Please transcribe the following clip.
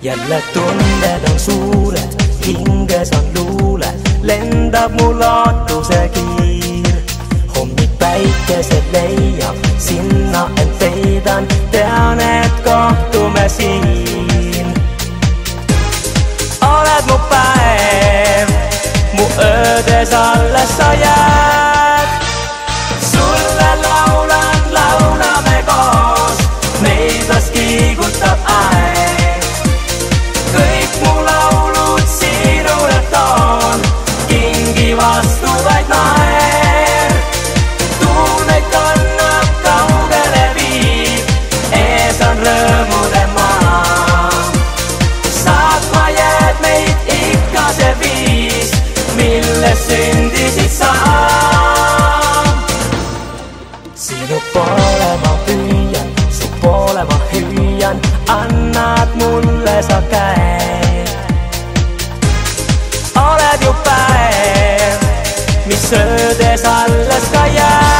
Jälle tunned on suured, hinges on luule, lendab mu lootuse kiir. Hommik päikesed leiab, sinna end peidan, tean, et kohtume siin. Oled mu päev, mu öödes alles sa jääd. Sulle laulan, laulame koos, meid las kiigutab aeg. Kõik mu laulud sinule toon, kingi vastu vaid naer. Tuuneid kannab kaugele viib, ees on rõõmude maa. Saatma jääd meid ikka see viis, milles sündisid sa. Sinu poole ma püüan, su poole ma hüüan, annad mulle sa käe. Oled ju päev, mis öödes alles ka jääb.